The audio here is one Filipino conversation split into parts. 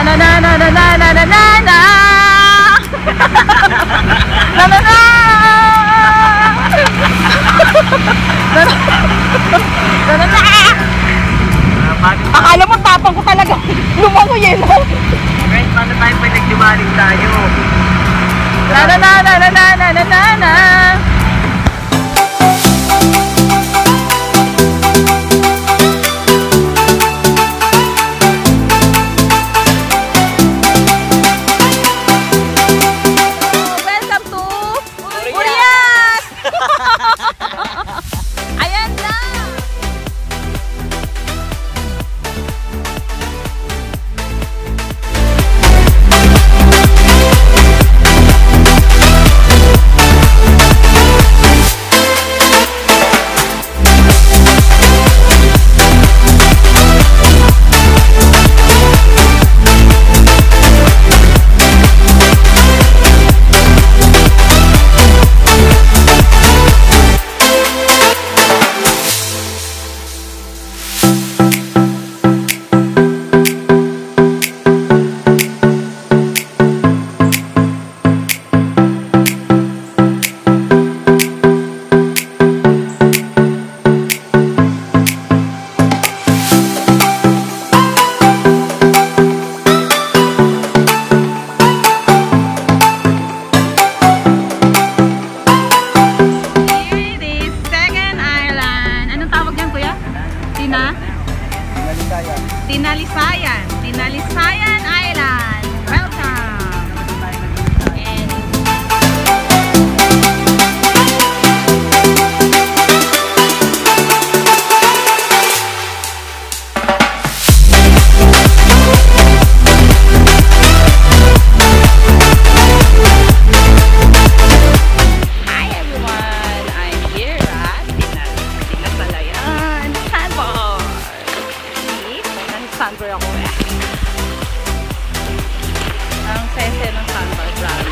na na na na na na na na na na na na. Akala mo tapang ko talaga. Lumango yelo. Guys, paano tayo pag nagdimaling tayo? Na na na na na na na na na. Welcome to Burias! Ayan na! Tinalisayan Island. Welcome. Hi everyone. I'm here at Tinalisayan sandbar. Sandbar ako eh. Ang sese ng sandbar brand.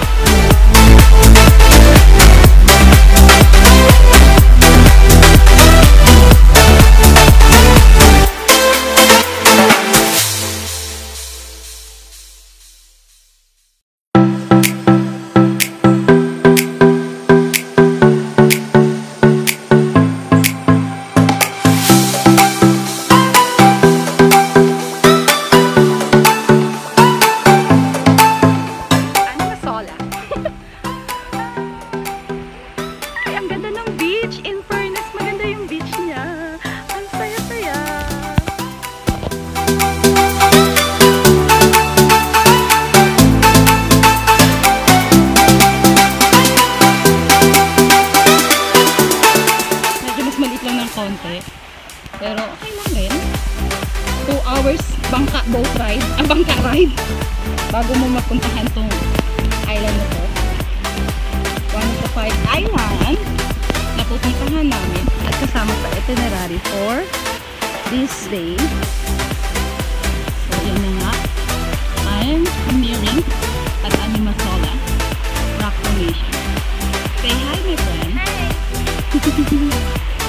Pero okay lang rin. 2 hours bangka boat ride, bangka ride bago mo mapuntahan tong island na to. One of the 5 island na pupuntahan namin at kasama sa itinerary for this day. So yun na nga, I'm nearing at Animasola Rock Formation. Say hi my friend. Hi.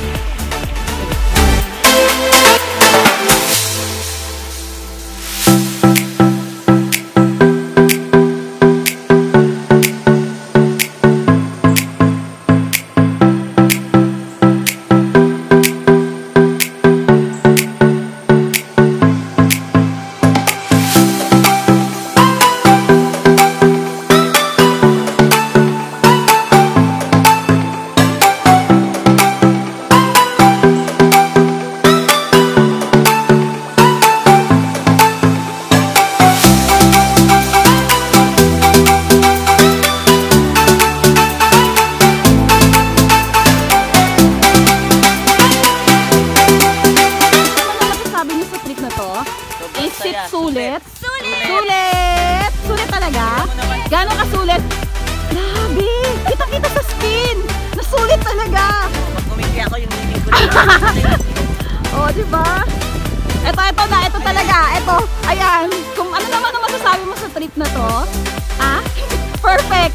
Sulit? Sulit! Sulit talaga? Gano'n ka sulit? Grabe! Kita-kita sa skin! Nasulit talaga! Pag kumiti ako yung hindi ko oh, diba? Ito na, ito talaga. Ito, ayan. Kung ano naman ang masasabi mo sa trip na to? Ah? Perfect!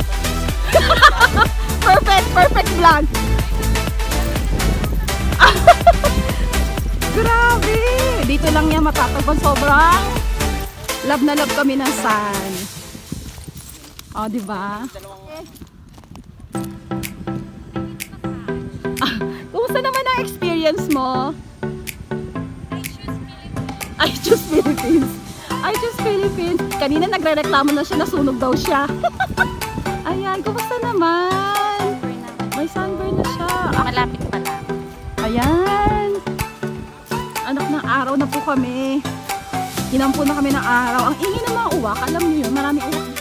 Perfect vlog! Grabe! Dito lang yan matatagpan. Sobrang Love na love kami ng sun. O, diba? Kumusta naman ang experience mo? I choose Philippines. I choose Philippines. Kanina nagre-reklamo na siya, nasunog daw siya. Ayan, kumusta naman? May sunburn na siya. Malapit pa lang. Ayan. Anak ng araw na po kami. Hinampo na kami ng araw. Ang ingay ng mga uwak. Alam niyo yun, maraming uwak